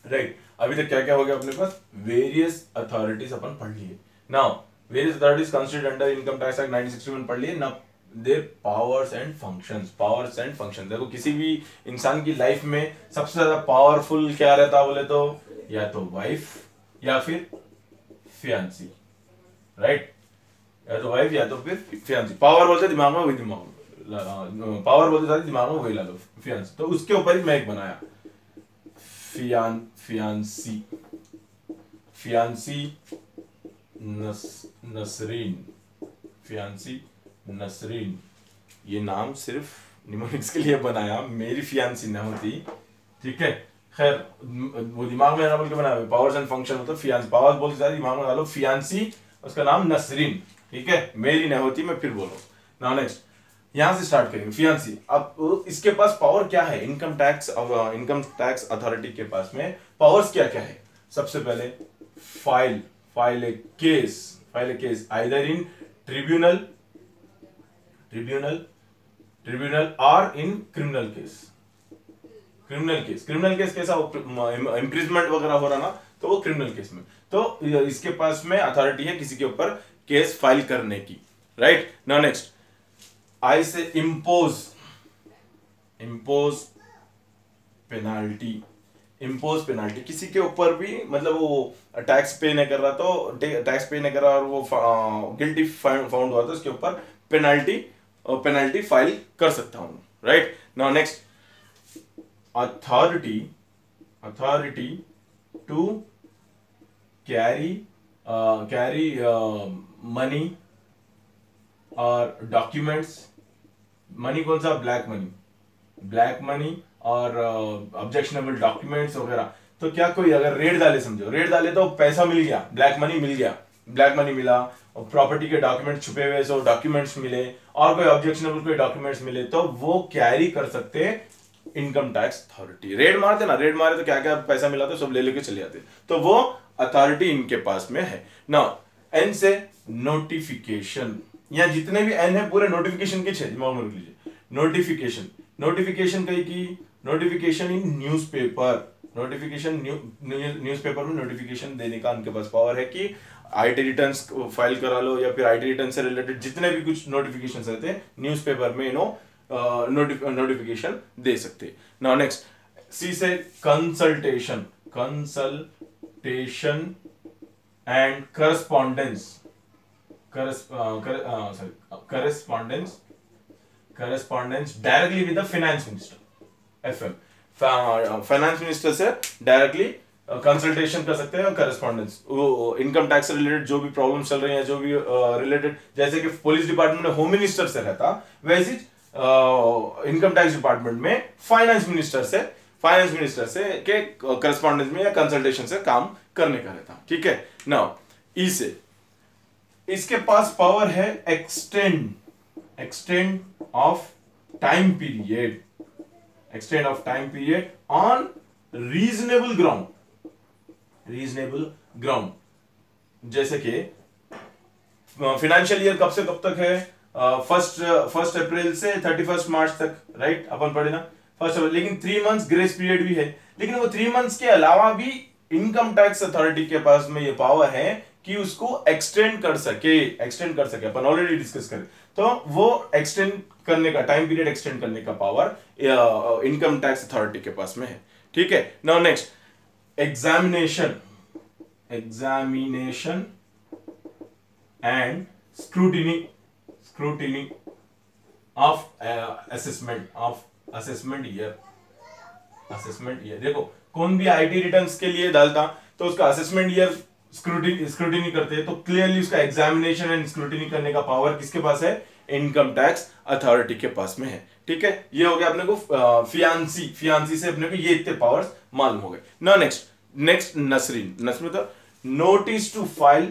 Right. अभी तक क्या क्या हो गया अपने पास, वेरियस अथॉरिटीज अपन पढ़ लिए। Now various authorities constituted under income tax act 1961 पढ़ लिए ना। Their powers and functions, powers and functions. देखो किसी भी इंसान की लाइफ में सबसे ज्यादा पावरफुल क्या रहता बोले तो या तो वाइफ या फिर फियांसी, राइट। या तो वाइफ या तो फिर फियांसी। पावर बोलते दिमाग में वही, दिमाग पावर बोलते सारे दिमाग में वही ला लो, फियांसी। तो उसके ऊपर ही मैं एक बनाया fiancee, fiancee Nasreen, fiancee Nasreen. ये नाम सिर्फ निमोनिक्स के लिए बनाया, मेरी फियांसी ना होती, ठीक है। खैर वो दिमाग में ना बोल के बनाया, पावर्स एंड फंक्शन मतलब फियांसी, पावर्स बोलते सारे दिमाग में डालो, फियांसी उसका नाम नसरीन, ठीक है। मेरी ना होती, मैं फिर बोलो। नाउ नेक्स्ट यहां से स्टार्ट करेंगे फियांसी। अब इसके पास पावर क्या है, इनकम टैक्स अथॉरिटी के पास में पावर्स क्या क्या है। सबसे पहले file a case either in tribunal और इन क्रिमिनल केस कैसा, इम्प्रिजमेंट वगैरह हो रहा ना, तो वो क्रिमिनल केस में। तो इसके पास में अथॉरिटी है किसी के ऊपर केस फाइल करने की, राइट। नाउ नेक्स्ट आई से इम्पोज पेनाल्टी किसी के ऊपर भी, मतलब वो टैक्स पे नहीं कर रहा तो टैक्स पे नहीं कर रहा और वो गिल्टी फाउंड हुआ तो उसके ऊपर पेनल्टी फाइल कर सकता हूं, right. Now next authority to carry money और डॉक्यूमेंट्स। मनी कौन सा, ब्लैक मनी और ऑब्जेक्शनेबल डॉक्यूमेंट्स वगैरह। तो क्या कोई अगर रेड डाले, समझो रेड डाले तो पैसा मिल गया, ब्लैक मनी मिला और प्रॉपर्टी के डॉक्यूमेंट छुपे हुए सो डॉक्यूमेंट्स मिले और कोई ऑब्जेक्शनेबल कोई डॉक्यूमेंट्स मिले, तो वो कैरी कर सकते इनकम टैक्स अथॉरिटी। रेड मारते ना, रेड मारे तो क्या क्या पैसा मिला तो सब ले लेके चले जाते, तो वो अथॉरिटी इनके पास में है। नाउ एन से नोटिफिकेशन, या जितने भी एन है पूरे नोटिफिकेशन के 6 दिमाग में रख लीजिए। नोटिफिकेशन कहीं की, नोटिफिकेशन इन न्यूज़पेपर में नोटिफिकेशन देने का उनके पास पावर है कि आईटी रिटर्न्स फाइल करा लो या फिर आईटी रिटर्न से रिलेटेड जितने भी कुछ नोटिफिकेशन रहते हैं न्यूज़पेपर में नोटिफिकेशन दे सकते। नाउ नेक्स्ट सी से consultation and correspondence directly with the finance minister, FM. Finance minister से डायरेक्टली कंसल्टेशन कर सकते हैं और करस्पॉन्डेंस, वो इनकम टैक्स से रिलेटेड जो भी प्रॉब्लम चल रही है, जो भी रिलेटेड, जैसे कि पुलिस डिपार्टमेंट में होम मिनिस्टर से रहता, वैसे इनकम टैक्स डिपार्टमेंट में फाइनेंस मिनिस्टर से के करस्पॉन्डेंस में या कंसल्टेशन से काम करने का रहता, ठीक है। नाउ ई से इसके पास पावर है extend of time period on reasonable ground. जैसे कि फाइनेंशियल ईयर कब से कब तक है, फर्स्ट अप्रैल से 31 मार्च तक, राइट। अपन पढ़े ना फर्स्ट अप्रैल, लेकिन 3 मंथ्स ग्रेस पीरियड भी है। लेकिन वो 3 मंथ्स के अलावा भी इनकम टैक्स अथॉरिटी के पास में ये पावर है कि उसको एक्सटेंड कर सके। अपन ऑलरेडी डिस्कस करें, तो वो एक्सटेंड करने का, टाइम पीरियड एक्सटेंड करने का पावर इनकम टैक्स अथॉरिटी के पास में है, ठीक है। Now next examination and scrutiny of assessment year. देखो कौन भी आईटी रिटर्न्स के लिए डालता तो उसका असेसमेंट ईयर स्क्रूटिनी करते हैं, तो क्लियरली उसका एग्जामिनेशन एंड स्क्रूटिनी करने का पावर किसके पास है, इनकम टैक्स अथॉरिटी के पास में है, ठीक है। ये हो गया अपने को फियांसी से अपने को ये इतने पावर्स मालूम हो गए। ना नेक्स्ट नसरीन मतलब notice to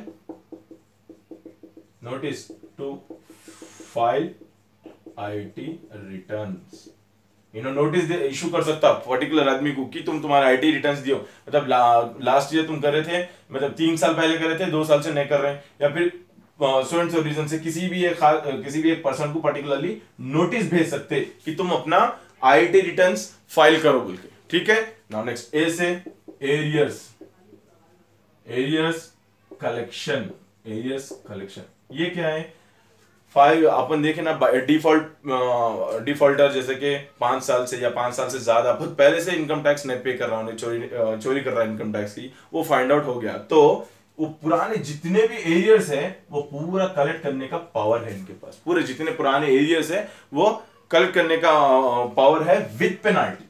file IT returns. Notice issue कर सकता पर्टिकुलर आदमी को कि तुम तुम्हारा आईटी रिटर्न्स दियो, मतलब लास्ट ईयर तुम कर रहे थे, मतलब 3 साल पहले कर रहे थे, 2 साल से नहीं कर रहे हैं, या फिर सो एंड सो रीजन से किसी भी एक पर्सन को पर्टिकुलरली नोटिस भेज सकते कि तुम अपना आईटी रिटर्न्स फाइल करो बोल के, ठीक है। नाउ नेक्स्ट ए से arrears, arrears collection, arrears collection ये क्या है? 5 अपन देखे ना, डिफॉल्टर जैसे कि 5 साल से या 5 साल से ज्यादा बहुत पहले से इनकम टैक्स नहीं पे कर रहा हूँ, चोरी कर रहा है इनकम टैक्स की, वो फाइंड आउट हो गया तो वो पुराने जितने भी एरियर्स है वो पूरा कलेक्ट करने का पावर है इनके पास। पूरे जितने पुराने एरियर्स है वो कलेक्ट करने का पावर है with penalty,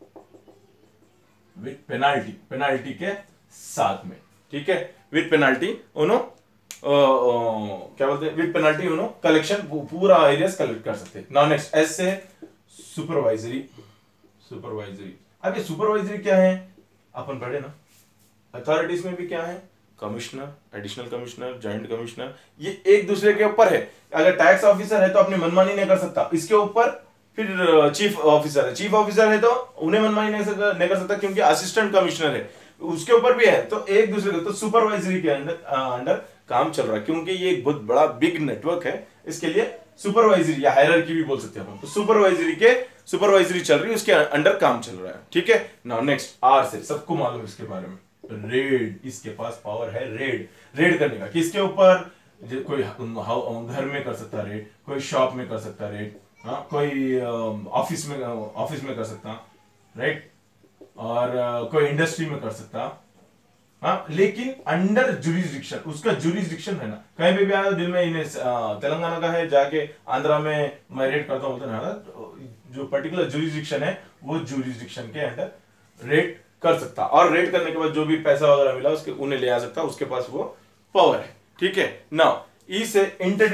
with penalty, penalty के साथ में, ठीक है। विद पेनाल्टी उन्होंने क्या बोलते हैं, विद पेनाल्टी उन्होंने कलेक्शन पूरा एरियाज कलेक्ट कर सकते हैं। नाउ नेक्स्ट एस से सुपरवाइजरी, सुपरवाइजरी। अब ये सुपरवाइजरी क्या है अपन पढ़े ना, अथॉरिटीज में भी क्या है, commissioner, additional commissioner, joint commissioner, ये एक दूसरे के ऊपर है। अगर टैक्स ऑफिसर है तो अपनी मनमानी नहीं कर सकता, इसके ऊपर फिर चीफ ऑफिसर है, चीफ ऑफिसर है तो उन्हें मनमानी नहीं कर सकता क्योंकि असिस्टेंट कमिश्नर है उसके ऊपर भी है, तो एक दूसरे को, तो सुपरवाइजरी के अंडर काम चल रहा है क्योंकि ये एक बहुत बड़ा बिग नेटवर्क है, इसके लिए सुपरवाइजरी या हायरार्की भी बोल सकते हैं अपन। तो सुपरवाइजरी चल रही है, उसके अंडर काम चल रहा है, ठीक है। नाउ नेक्स्ट आर से, सबको मालूम इसके बारे में, रेड, इसके पास पावर है रेड, रेड करने का। किसके ऊपर? कोई घर में कर सकता रेड, कोई शॉप में कर सकता रेड, हाँ, कोई ऑफिस में कर सकता, राइट, और कोई इंडस्ट्री में कर सकता, हाँ, लेकिन अंडर जुरिस्डिक्शन, उसका जुरिस्डिक्शन है ना, कहीं पे भी आया दिल में इन्हें तेलंगाना का है, जाके आंध्रा में मैं रेड करता हूँ ना, जो पर्टिकुलर जुरिस्डिक्शन है वो जुरिस्डिक्शन के अंडर रेड कर सकता, और रेड करने के बाद जो भी पैसा वगैरह मिला उसके उन्हें ले आ सकता, उसके पास वो पावर है, ठीक है। नाउ ई से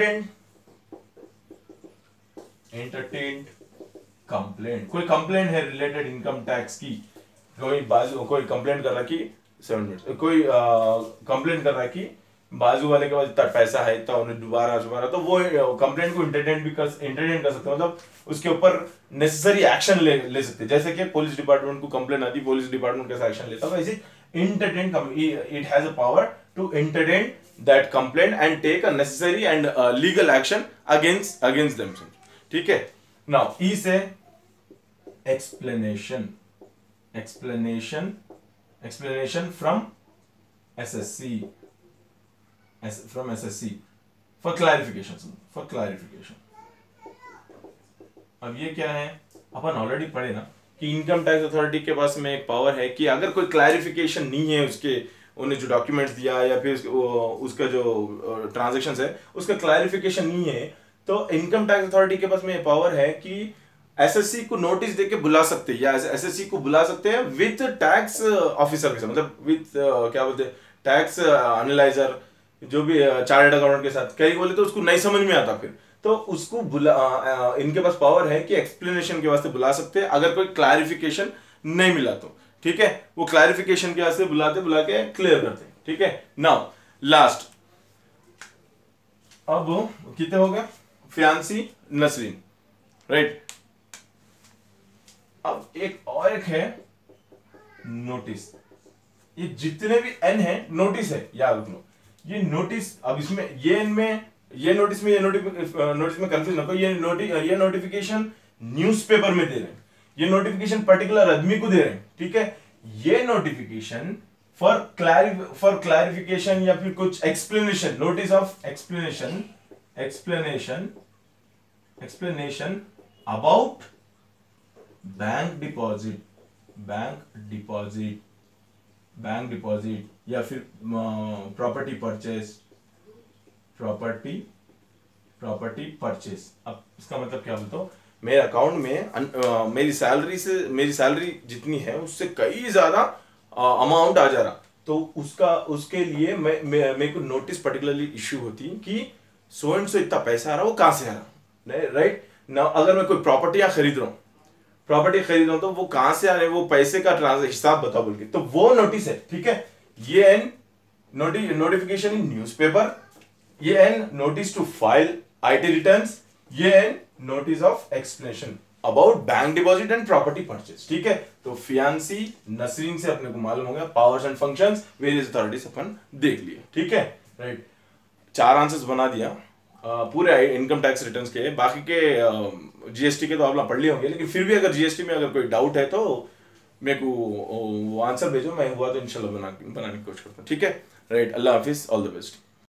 एंटरटेन कंप्लेंट, कोई कंप्लेंट है रिलेटेड इनकम टैक्स की, कोई कंप्लेंट कर रहा कि 7 मिनट, कोई कंप्लेंट कर रहा है कि बाजू वाले के पास इतना पैसा है, इतना उन्हें दोबारा, तो वो कंप्लेंट को एंटरटेन कर सकते हैं, मतलब उसके ऊपर नेसेसरी एक्शन ले सकते हैं। जैसे कि पुलिस डिपार्टमेंट को कंप्लेंट आती, पुलिस डिपार्टमेंट कैसा एक्शन लेता है, वैसे entertain, it has a power to entertain that complaint and take a necessary and legal action against themselves, ठीक है। now E से explanation from SSC, for clarification। अब ये क्या है, अपन ऑलरेडी पढ़े ना कि इनकम टैक्स अथॉरिटी के पास में एक पावर है कि अगर कोई क्लैरिफिकेशन नहीं है उसके, उन्हें जो डॉक्यूमेंट्स दिया या फिर उसका जो ट्रांजैक्शंस है उसका क्लैरिफिकेशन नहीं है, तो इनकम टैक्स अथॉरिटी के पास में पावर है कि एसएससी को नोटिस देके बुला सकते हैं, या एसएससी को बुला सकते हैं विद टैक्स ऑफिसर के साथ, मतलब विद क्या बोलते हैं, टैक्स एनालाइजर, जो भी चार्टर्ड अकाउंटेंट के साथ। कई बोले तो उसको नहीं समझ में आता फिर, तो उसको इनके पास पावर है कि एक्सप्लेनेशन के वास्ते बुला सकते हैं अगर कोई क्लैरिफिकेशन नहीं मिला तो, ठीक है। वो क्लैरिफिकेशन के वास्ते बुला के क्लियर करते हैं, ठीक है। नाउ लास्ट, अब कितने हो गए, फियांसी, नसरीन, राइट। अब एक है नोटिस, ये जितने भी एन है नोटिस है, याद रख लो ये नोटिस। अब इसमें ये नोटिस में कंफ्यूज ना करो, ये नोटिफिकेशन न्यूज़पेपर में दे रहे हैं, ये नोटिफिकेशन पर्टिकुलर आदमी को दे रहे हैं, ठीक है। ये नोटिफिकेशन फॉर क्लैरिफिकेशन या फिर कुछ explanation, notice of explanation about bank deposit या फिर प्रॉपर्टी परचेस। अब इसका मतलब क्या बोलता हूं, मेरे अकाउंट में मेरी सैलरी जितनी है उससे कई ज्यादा अमाउंट आ जा रहा, तो उसके लिए मेरे को नोटिस पर्टिकुलरली इश्यू होती कि सो एंड सो इतना पैसा आ रहा, वो कहां से आ रहा, राइट ना। अगर मैं कोई प्रॉपर्टी खरीद रहा हूं तो वो कहां से आ रहे, वो पैसे का हिसाब बताओ बोल के, तो वो नोटिस है, ठीक है। ये एन नोटिफिकेशन इन न्यूज़पेपर, ये an notice to file IT returns, ये an notice of explanation about bank deposit and property purchase, ठीक है। तो फियांसी, नसरीन से अपने को मालूम हो गया powers and functions, various authorities अपन देख लिए, ठीक है, राइट। 4 आंसर्स बना दिया पूरे इनकम टैक्स रिटर्न्स के, बाकी के जीएसटी के तो आप पढ़ लिए होंगे, लेकिन फिर भी अगर जीएसटी में अगर कोई डाउट है तो मेरे को वो आंसर भेजो, मैं हुआ तो इंशाल्लाह बनाने की कोशिश करता हूँ। ठीक है, राइट, अल्लाह हाफिज, ऑल द बेस्ट।